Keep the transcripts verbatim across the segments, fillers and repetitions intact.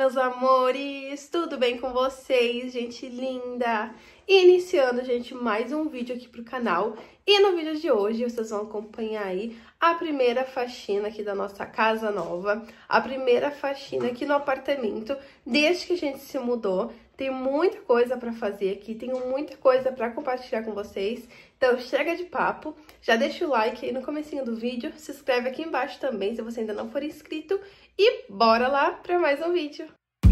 meus amores! Tudo bem com vocês, gente linda? Iniciando, gente, mais um vídeo aqui pro canal. E no vídeo de hoje, vocês vão acompanhar aí a primeira faxina aqui da nossa casa nova. A primeira faxina aqui no apartamento, desde que a gente se mudou. Tem muita coisa pra fazer aqui, tenho muita coisa pra compartilhar com vocês. Então chega de papo, já deixa o like aí no comecinho do vídeo, se inscreve aqui embaixo também se você ainda não for inscrito. E bora lá pra mais um vídeo.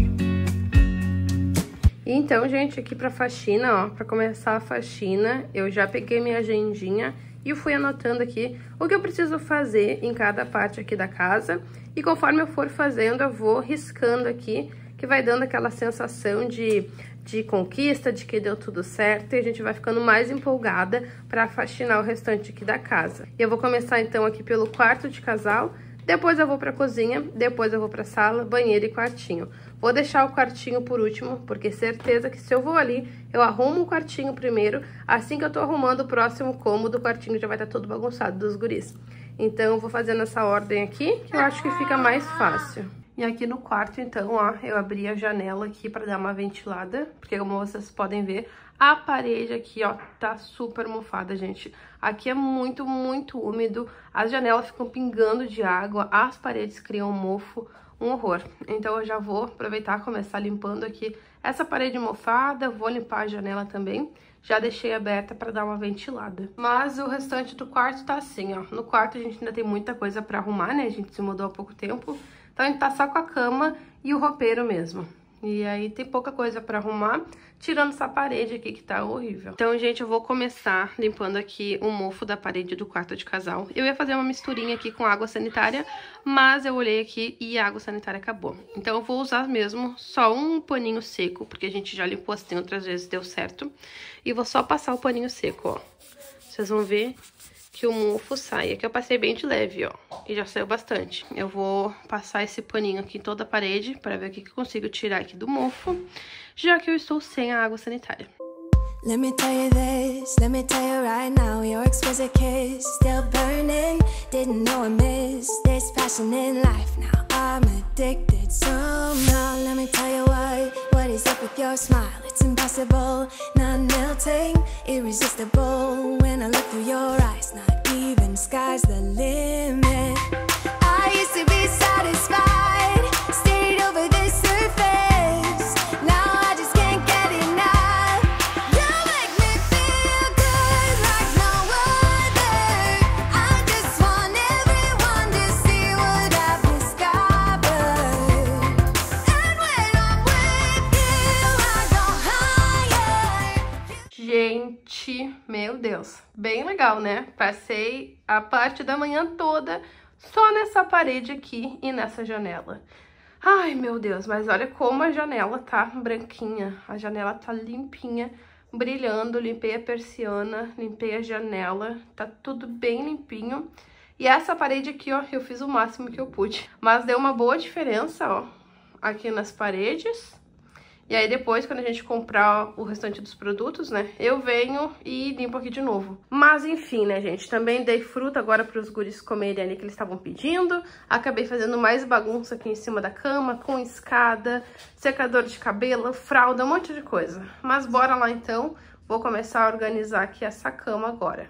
Então, gente, aqui pra faxina, ó, pra começar a faxina, eu já peguei minha agendinha e fui anotando aqui o que eu preciso fazer em cada parte aqui da casa. E conforme eu for fazendo, eu vou riscando aqui, que vai dando aquela sensação de, de conquista, de que deu tudo certo. E a gente vai ficando mais empolgada pra faxinar o restante aqui da casa. E eu vou começar, então, aqui pelo quarto de casal. Depois eu vou pra cozinha, depois eu vou pra sala, banheiro e quartinho. Vou deixar o quartinho por último, porque certeza que se eu vou ali, eu arrumo o quartinho primeiro. Assim que eu tô arrumando o próximo cômodo, o quartinho já vai estar todo bagunçado dos guris. Então eu vou fazendo essa ordem aqui, que eu acho que fica mais fácil. E aqui no quarto, então, ó, eu abri a janela aqui pra dar uma ventilada, porque como vocês podem ver, a parede aqui, ó, tá super mofada, gente. Aqui é muito, muito úmido, as janelas ficam pingando de água, as paredes criam mofo, um horror. Então eu já vou aproveitar e começar limpando aqui essa parede mofada, vou limpar a janela também. Já deixei aberta para dar uma ventilada. Mas o restante do quarto tá assim, ó. No quarto a gente ainda tem muita coisa para arrumar, né? A gente se mudou há pouco tempo. Então a gente tá só com a cama e o roupeiro mesmo. E aí tem pouca coisa pra arrumar, tirando essa parede aqui que tá horrível. Então, gente, eu vou começar limpando aqui o mofo da parede do quarto de casal. Eu ia fazer uma misturinha aqui com água sanitária, mas eu olhei aqui e a água sanitária acabou. Então eu vou usar mesmo só um paninho seco, porque a gente já limpou assim outras vezes, deu certo. E vou só passar o paninho seco, ó. Vocês vão ver que o mofo sai. Aqui eu passei bem de leve, ó, e já saiu bastante. Eu vou passar esse paninho aqui em toda a parede para ver o que eu consigo tirar aqui do mofo, já que eu estou sem a água sanitária. Let me tell you this, let me tell you right now, your exquisite kiss still burning, didn't know I missed this passion in life, now I'm addicted somehow. Let me tell you what, what is up with your smile, it's impossible, not melting, irresistible, when I look through your eyes, not even sky's the limit. I used to be satisfied, stayed over the surface, now I just can't get enough. Gente, meu Deus, bem legal, né? Passei a parte da manhã toda só nessa parede aqui e nessa janela. Ai, meu Deus, mas olha como a janela tá branquinha, a janela tá limpinha, brilhando. Limpei a persiana, limpei a janela, tá tudo bem limpinho. E essa parede aqui, ó, eu fiz o máximo que eu pude, mas deu uma boa diferença, ó, aqui nas paredes. E aí depois, quando a gente comprar o restante dos produtos, né, eu venho e limpo aqui de novo. Mas enfim, né, gente, também dei fruta agora para os guris comerem ali que eles estavam pedindo. Acabei fazendo mais bagunça aqui em cima da cama, com escada, secador de cabelo, fralda, um monte de coisa. Mas bora lá então, vou começar a organizar aqui essa cama agora.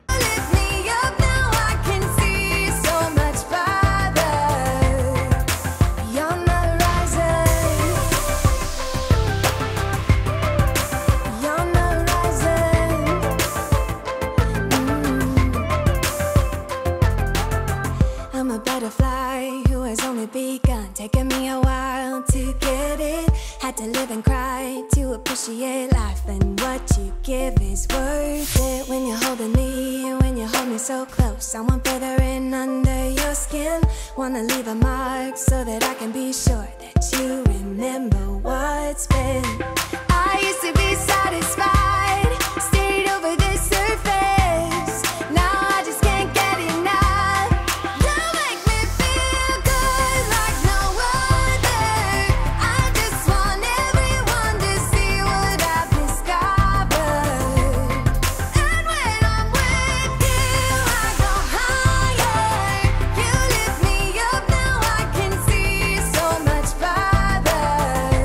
Taking me a while to get it, had to live and cry to appreciate life, and what you give is worth it. When you're holding me, when you hold me so close, I want further in under your skin, wanna leave a mark so that I can be sure that you remember what's been. I used to be satisfied, stayed over the surface, now I just can't get enough. You make me feel good like no other. I just want everyone to see what I've discovered. And when I'm with you, I go higher. You lift me up, now I can see so much farther.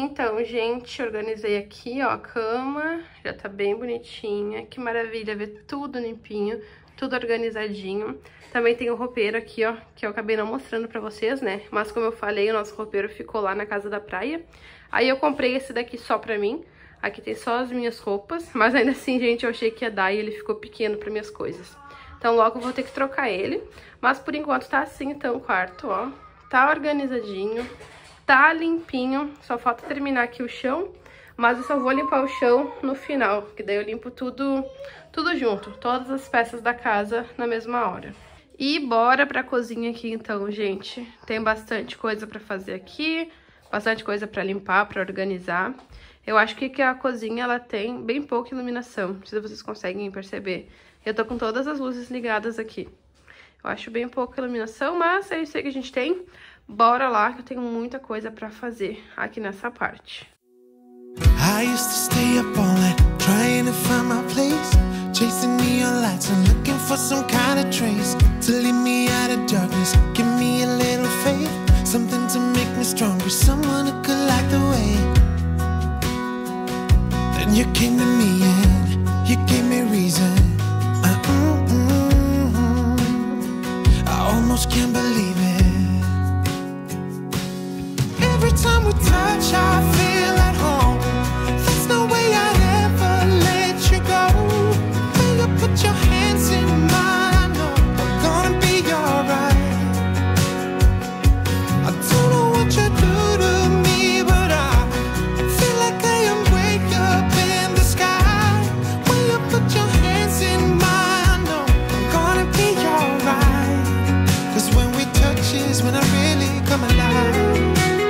Então, gente, organizei aqui, ó, a cama, já tá bem bonitinha. Que maravilha ver tudo limpinho, tudo organizadinho. Também tem o roupeiro aqui, ó, que eu acabei não mostrando pra vocês, né? Mas como eu falei, o nosso roupeiro ficou lá na casa da praia. Aí eu comprei esse daqui só pra mim. Aqui tem só as minhas roupas, mas ainda assim, gente, eu achei que ia dar e ele ficou pequeno para minhas coisas. Então logo eu vou ter que trocar ele, mas por enquanto tá assim então o quarto, ó. Tá organizadinho, tá limpinho, só falta terminar aqui o chão, mas eu só vou limpar o chão no final, que daí eu limpo tudo, tudo junto, todas as peças da casa na mesma hora. E bora pra cozinha aqui então, gente. Tem bastante coisa pra fazer aqui, bastante coisa pra limpar, pra organizar. Eu acho que a cozinha, ela tem bem pouca iluminação, não sei se vocês conseguem perceber. Eu tô com todas as luzes ligadas aqui. Eu acho bem pouca iluminação, mas é isso aí que a gente tem. Bora lá, que eu tenho muita coisa pra fazer aqui nessa parte. I used to stay up all night, trying to find my place, chasing neon lights and looking for some kind of trace to lead me out of darkness, give me a little faith, something to make me stronger, someone who could light the way. Then you came to me and you gave me reason. Uh, mm, mm, mm. I almost can't believe it. Every time we touch, I feel at home. There's no way I'd ever let you go. Will you put your hands in mine? I know I'm gonna be alright. I don't know what you do to me, but I feel like I am way up in the sky. Will you put your hands in mine? I know I'm gonna be alright. Cause when we touch is when I really come alive.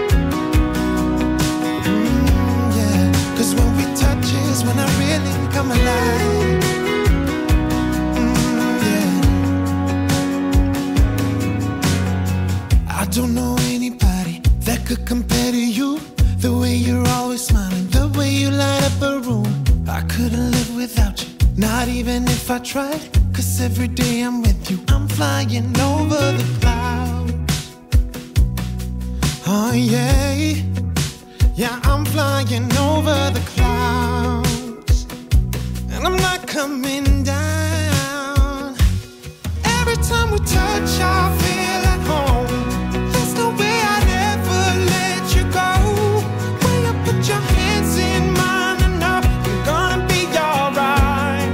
Mm, yeah. Cause when we touch is when I really come alive. Mm, yeah. I don't know anybody that could compare to you. The way you're always smiling, the way you light up a room. I couldn't live without you, not even if I tried. Cause every day I'm with you, I'm flying over the clouds. Oh yeah, yeah, I'm flying over the clouds. And I'm not coming down. Every time we touch, I feel at home. There's no way I'd ever let you go. Will you put your hands in mine? I know I'm gonna be alright.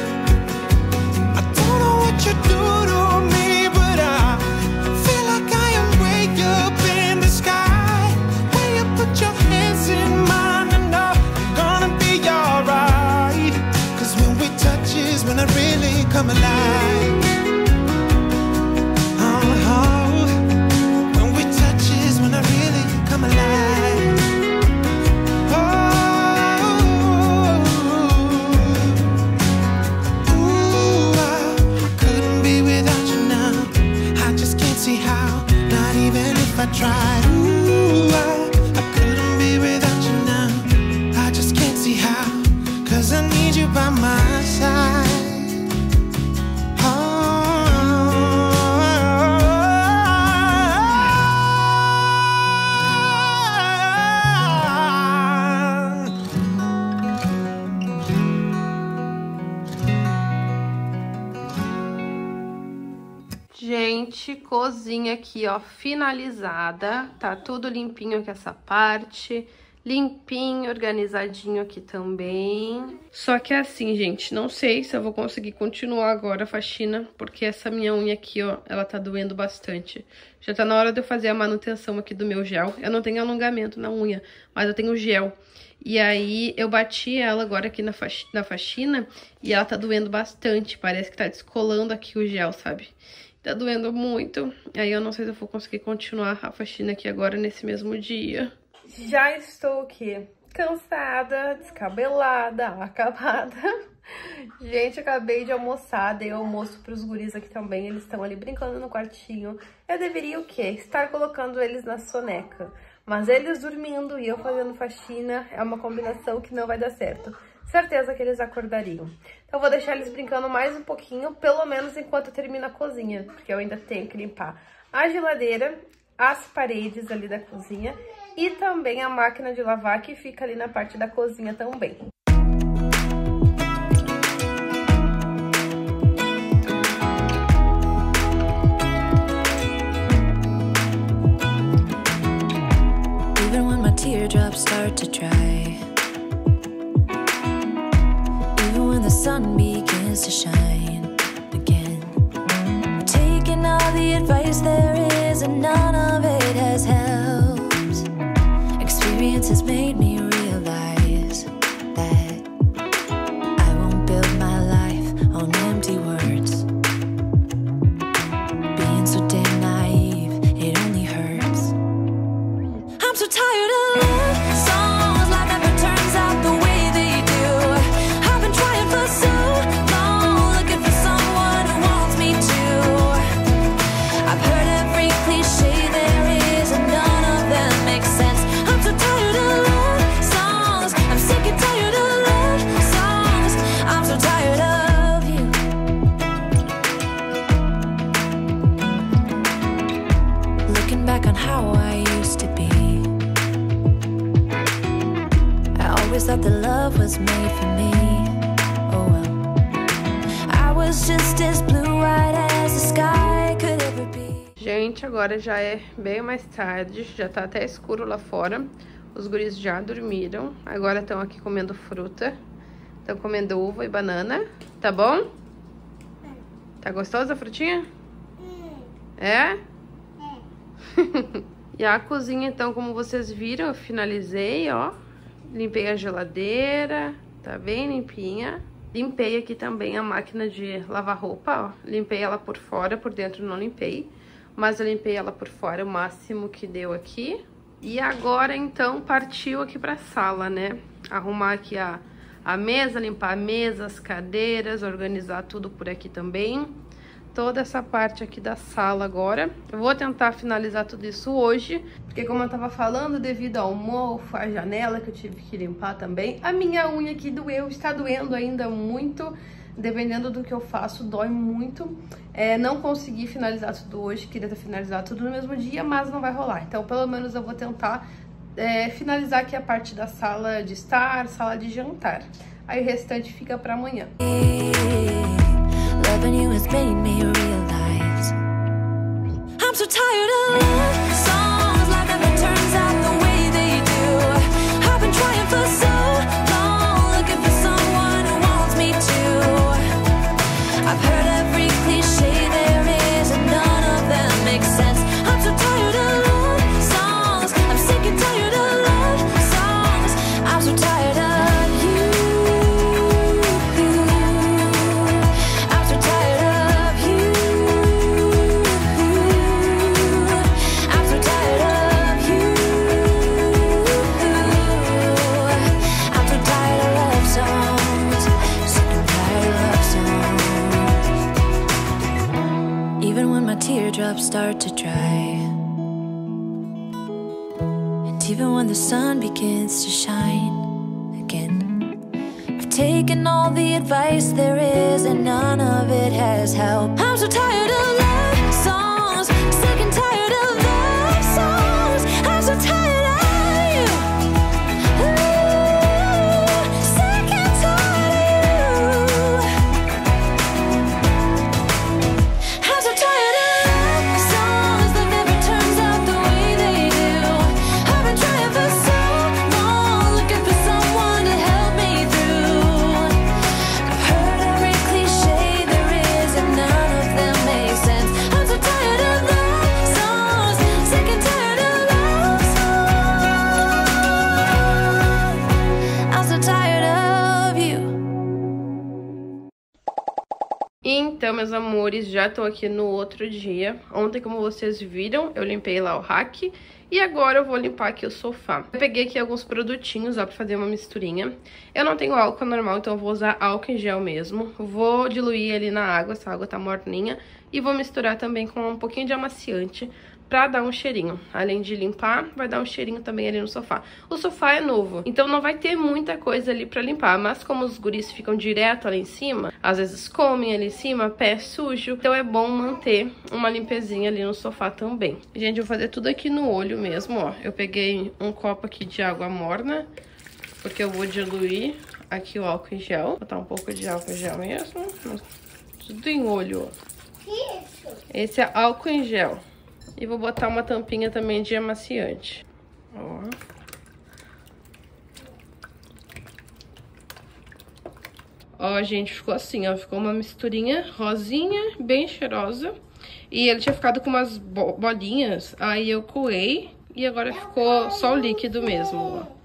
I don't know what you do to me, but I feel like I am way up in the sky. Will you put your hands in mine? I know I'm gonna be alright. Cause when we touch is when I really come alive. Oh, oh. When we touch is when I really come alive. Oh, ooh, I couldn't be without you now. I just can't see how, not even if I tried. Ooh, I, I couldn't be without you now. I just can't see how, cause I need you by my side. Gente, cozinha aqui, ó, finalizada. Tá tudo limpinho aqui essa parte. Limpinho, organizadinho aqui também. Só que é assim, gente, não sei se eu vou conseguir continuar agora a faxina, porque essa minha unha aqui, ó, ela tá doendo bastante. Já tá na hora de eu fazer a manutenção aqui do meu gel. Eu não tenho alongamento na unha, mas eu tenho gel. E aí eu bati ela agora aqui na, faxina, na faxina e ela tá doendo bastante. Parece que tá descolando aqui o gel, sabe? Tá doendo muito. Aí eu não sei se eu vou conseguir continuar a faxina aqui agora nesse mesmo dia. Já estou aqui cansada, descabelada, acabada. Gente, acabei de almoçar, dei almoço pros guris aqui também. Eles estão ali brincando no quartinho. Eu deveria o quê? Estar colocando eles na soneca. Mas eles dormindo e eu fazendo faxina é uma combinação que não vai dar certo. Certeza que eles acordariam. Então eu vou deixar eles brincando mais um pouquinho, pelo menos enquanto eu termino a cozinha, porque eu ainda tenho que limpar a geladeira, as paredes ali da cozinha E também a máquina de lavar que fica ali na parte da cozinha também. Even when my teardrops start to dry, even when the sun begins to shine again, taking all the advice there is and none of it has helped. Experience has made me realize that I won't build my life on empty words. Being so damn naive, it only hurts. I'm so tired of love songs, life never turns out the way they do. I've been trying for so long, looking for someone who wants me to. I've heard every cliche there is and none of them makes sense. I'm so tired of love songs, I'm sick and tired of love songs. I'm so tired of you. Looking back on how I used to be, I always thought that love was made for me. Oh well, I was just as blue-eyed as the sky could ever be. Gente, agora já é bem mais tarde, já tá até escuro lá fora. Os guris já dormiram, agora estão aqui comendo fruta. Estão comendo uva e banana, tá bom? Tá gostosa a frutinha? É? E a cozinha, então, como vocês viram, eu finalizei, ó. Limpei a geladeira, tá bem limpinha. Limpei aqui também a máquina de lavar roupa, ó. Limpei ela por fora, por dentro não limpei. Mas eu limpei ela por fora, o máximo que deu aqui. E agora, então, partiu aqui pra sala, né? Arrumar aqui a, a mesa, limpar a mesa, as cadeiras, organizar tudo por aqui também. Toda essa parte aqui da sala agora. Eu vou tentar finalizar tudo isso hoje, porque como eu tava falando, devido ao mofo, a janela que eu tive que limpar também, a minha unha aqui doeu, está doendo ainda muito. Dependendo do que eu faço, dói muito. É, não consegui finalizar tudo hoje, queria ter finalizado tudo no mesmo dia, mas não vai rolar. Então, pelo menos eu vou tentar é, finalizar aqui a parte da sala de estar, sala de jantar. Aí o restante fica pra amanhã. Loving you has made me realize I'm so tired of love songs, life never turns out the way they do. I've been trying for so long, looking for someone who wants me to. I've heard every cliche there is and none of them make sense. I'm so tired of love songs, I'm sick and tired of love songs. I'm so tired of you. I'm so tired of you. I'm so tired of you. I'm so tired of love songs, sick and tired of love songs. Even when my teardrops start to dry, and even when the sun begins to shine again, I've taken all the advice there is and none of it has helped. I'm so tired of love songs, sick and tired of love songs. I'm so tired of you. Ooh, sick and tired of you. I'm so tired of love songs that never turns out the way they do. I've been trying for so long, looking for someone to help me through. I've heard every cliche there is and none of them make sense. I'm so tired of love songs, sick and tired of love songs. I'm so tired of you. Então, meus amores, já tô aqui no outro dia. Ontem, como vocês viram, eu limpei lá o rack. E agora eu vou limpar aqui o sofá. Eu peguei aqui alguns produtinhos, ó, pra fazer uma misturinha. Eu não tenho álcool normal, então eu vou usar álcool em gel mesmo. Vou diluir ali na água, essa água tá morninha. E vou misturar também com um pouquinho de amaciante pra dar um cheirinho. Além de limpar, vai dar um cheirinho também ali no sofá. O sofá é novo, então não vai ter muita coisa ali pra limpar, mas como os guris ficam direto ali em cima, às vezes comem ali em cima, pé sujo, então é bom manter uma limpezinha ali no sofá também. Gente, eu vou fazer tudo aqui no olho mesmo, ó. Eu peguei um copo aqui de água morna, porque eu vou diluir aqui o álcool em gel. Vou botar um pouco de álcool em gel mesmo. Tudo em olho, ó. Esse é álcool em gel. E vou botar uma tampinha também de amaciante. Ó. Ó, gente, ficou assim, ó. Ficou uma misturinha rosinha, bem cheirosa. E ele tinha ficado com umas bo bolinhas. Aí eu coei e agora ficou só o líquido mesmo, ó.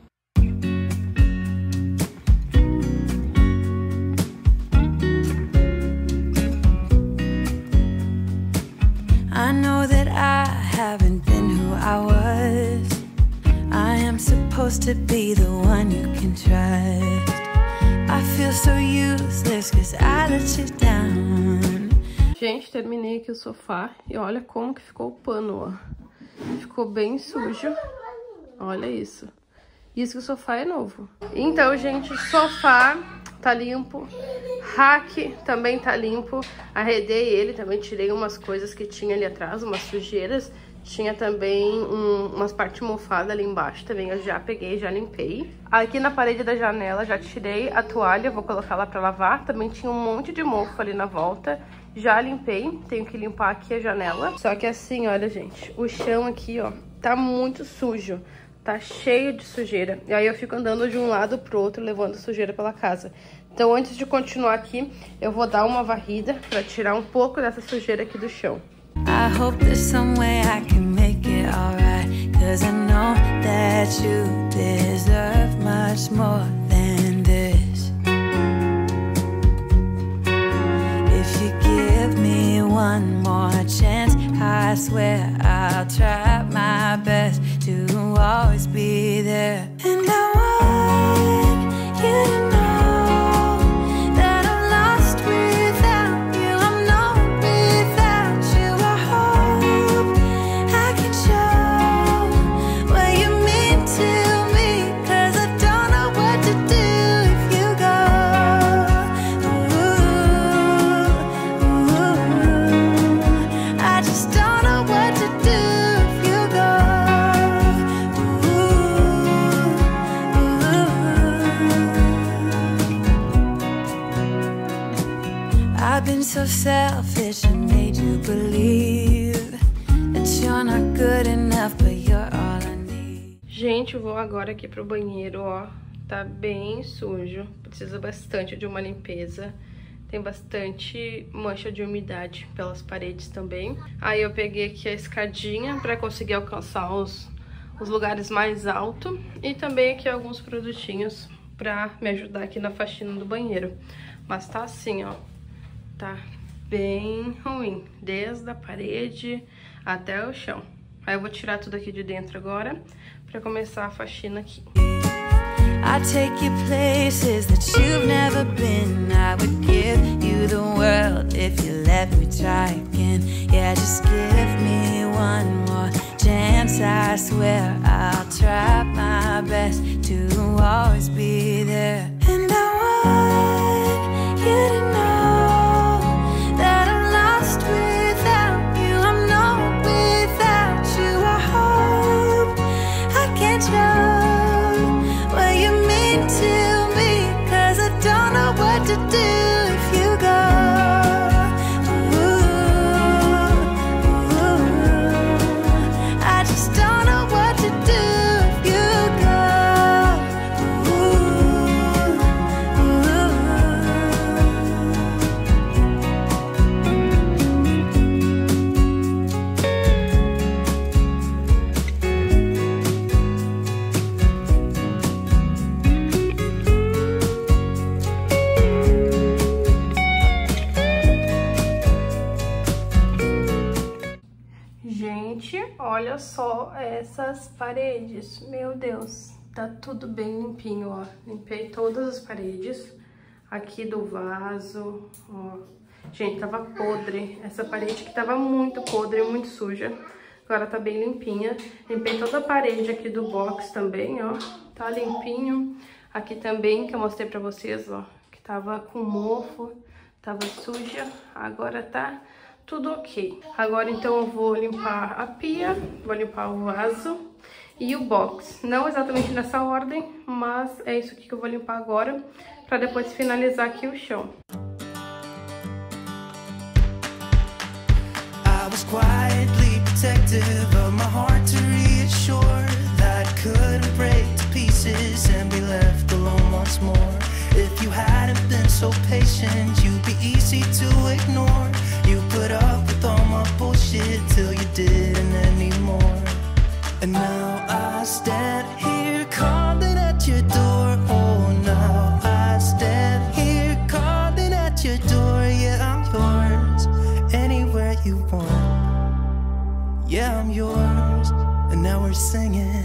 I know that I haven't been who I was. I am supposed to be the one you can trust. I feel so useless cause I let you down. Gente, terminei aqui o sofá e olha como que ficou o pano, ó. Ficou bem sujo. Olha isso. Isso que o sofá é novo. Então, gente, o sofá tá limpo. Rack também tá limpo. Arredei ele, também tirei umas coisas que tinha ali atrás, umas sujeiras. Tinha também um, umas partes mofadas ali embaixo também, eu já peguei, já limpei. Aqui na parede da janela já tirei a toalha, vou colocar lá pra lavar. Também tinha um monte de mofo ali na volta. Já limpei, tenho que limpar aqui a janela. Só que assim, olha, gente, o chão aqui, ó, tá muito sujo. Tá cheio de sujeira. E aí eu fico andando de um lado pro outro, levando sujeira pela casa. Então, antes de continuar aqui, eu vou dar uma varrida pra tirar um pouco dessa sujeira aqui do chão. I hope there's some way I can make it alright, cause I know that you deserve much more than this. If you give me one more chance, I swear I'll try my best to always be there. And I want you to know so selfish and made you believe that you're not good enough, but you're all I need. Gente, eu vou agora aqui pro banheiro, ó. Tá bem sujo, precisa bastante de uma limpeza. Tem bastante mancha de umidade pelas paredes também. Aí eu peguei aqui a escadinha pra conseguir alcançar os, os lugares mais altos. E também aqui alguns produtinhos pra me ajudar aqui na faxina do banheiro. Mas tá assim, ó. Tá bem ruim, desde a parede até o chão. Aí eu vou tirar tudo aqui de dentro agora pra começar a faxina aqui. I take you places that you've never been. I would give you the world if you let me try again. Yeah, just give me one more chance. I swear I'll try my best to always be there. And I want you to know olha só essas paredes, meu Deus, tá tudo bem limpinho, ó. Limpei todas as paredes, aqui do vaso, ó. Gente, tava podre, essa parede que tava muito podre, muito suja. Agora tá bem limpinha. Limpei toda a parede aqui do box também, ó. Tá limpinho. Aqui também, que eu mostrei pra vocês, ó. Que tava com mofo, tava suja. Agora tá tudo ok. Agora, então, eu vou limpar a pia, vou limpar o vaso e o box. Não exatamente nessa ordem, mas é isso aqui que eu vou limpar agora, pra depois finalizar aqui o chão. I was quietly protective of my heart to reassure that I couldn't break to pieces and be left alone once more. If you hadn't been so patient, you'd be easy to ignore. You put up with all my bullshit till you didn't anymore. And now I stand here calling at your door. Oh, now I stand here calling at your door. Yeah, I'm yours, anywhere you want. Yeah, I'm yours, and now we're singing.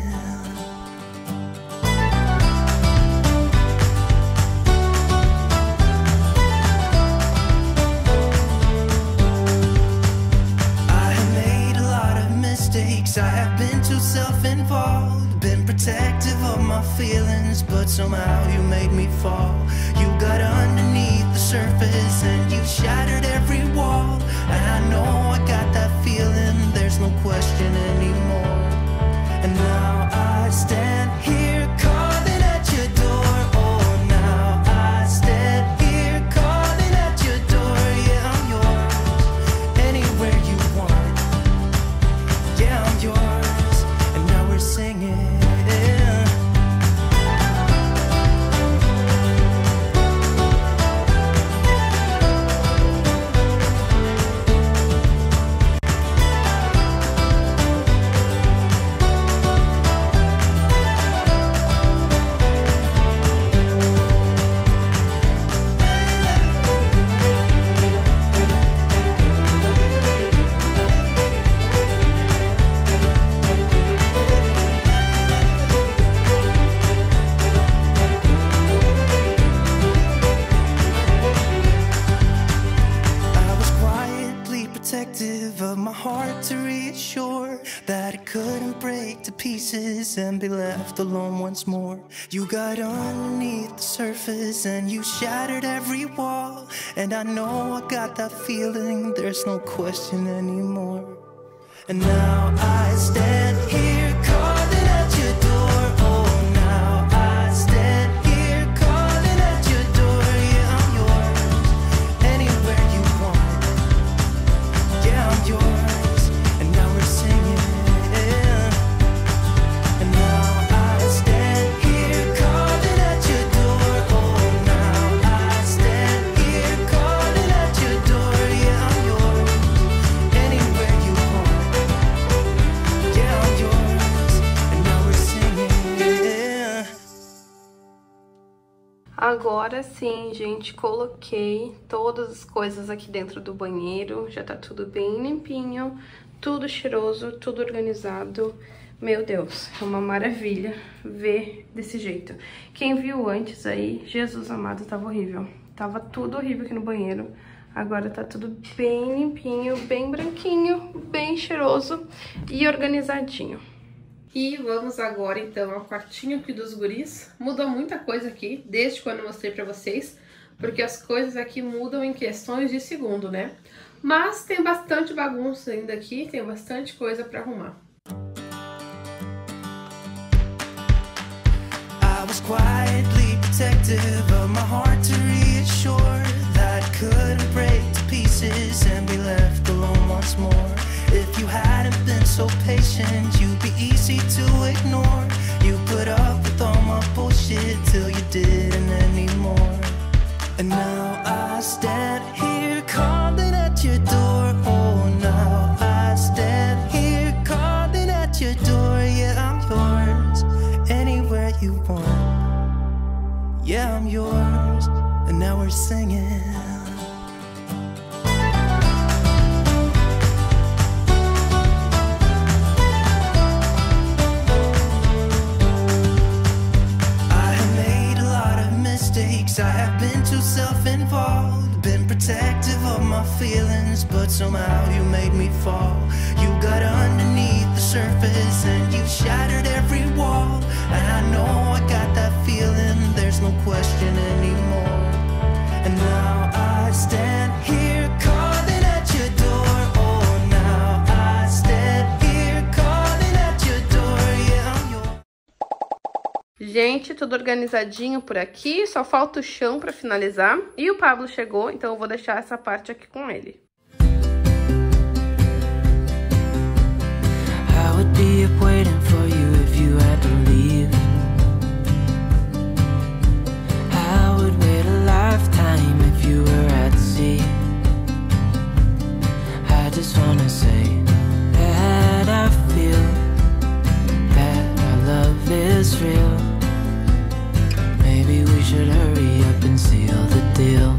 I have been too self-involved, been protective of my feelings, but somehow you made me fall. You got underneath the surface and you shattered every wall. And I know I got that feeling, there's no question anymore. And now I stand here calling at your door. Oh, now I stand here calling at your door. Yeah, I'm yours, anywhere you want. Yeah, I'm yours, and now we're singing. Of my heart to reassure that it couldn't break to pieces and be left alone once more. You got underneath the surface and you shattered every wall. And I know I got that feeling, there's no question anymore. And now I stand here calling at your door. Oh, now I stand here calling at your door. Yeah, I'm yours, anywhere you want. Yeah, I'm yours, and now we're singing. And now I stand here calling at your door. Oh, now I stand here calling at your door. Yeah, I'm yours, anywhere you want. Yeah, I'm yours, and now we're singing. Agora sim, gente, coloquei todas as coisas aqui dentro do banheiro. Já tá tudo bem limpinho, tudo cheiroso, tudo organizado. Meu Deus, é uma maravilha ver desse jeito. Quem viu antes aí, Jesus amado, tava horrível. Tava tudo horrível aqui no banheiro. Agora tá tudo bem limpinho, bem branquinho, bem cheiroso e organizadinho. E vamos agora, então, ao quartinho aqui dos guris. Mudou muita coisa aqui, desde quando eu mostrei pra vocês, porque as coisas aqui mudam em questões de segundo, né? Mas tem bastante bagunça ainda aqui, tem bastante coisa pra arrumar. I was quietly protective of my heart to reassure that I couldn't break to pieces and be left alone once more. If you hadn't been so patient, you'd be easy to ignore. You put up with all my bullshit till you didn't anymore. And now I stand here calling at your door. Oh, now I stand here calling at your door. Yeah, I'm yours, anywhere you want. Yeah, I'm yours, and now we're singing. I have been too self-involved, been protective of my feelings, but somehow you made me fall. You got underneath the surface and you shattered every wall. And I know I got that feeling, there's no question anymore. And now I stand here calling at your door. Oh, now I stand here calling at your door. Yeah, I'm your... Gente, tudo organizadinho por aqui, só falta o chão pra finalizar. E o Pablo chegou, então eu vou deixar essa parte aqui com ele. I would be up waiting for you if you had to leave. I would wait a lifetime if you were at sea. I just wanna say that I feel that our love is real. Maybe we should hurry up and seal the deal.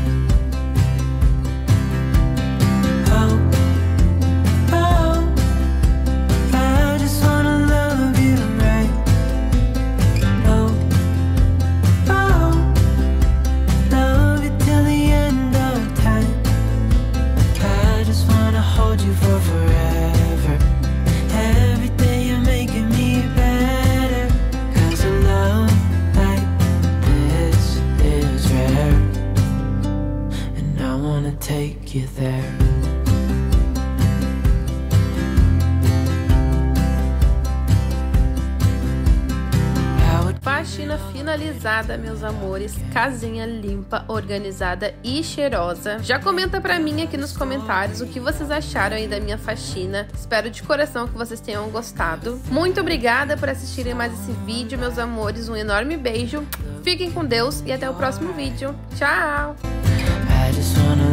Oh, oh, I just wanna love you right. Oh, oh, love you till the end of time. I just wanna hold you for forever. Every day you're making me better. 'Cause a love like this is rare, and I wanna take you there. Faxina finalizada, meus amores. Casinha limpa, organizada e cheirosa. Já comenta pra mim aqui nos comentários o que vocês acharam aí da minha faxina. Espero de coração que vocês tenham gostado. Muito obrigada por assistirem mais esse vídeo, meus amores. Um enorme beijo. Fiquem com Deus e até o próximo vídeo. Tchau! I just wanna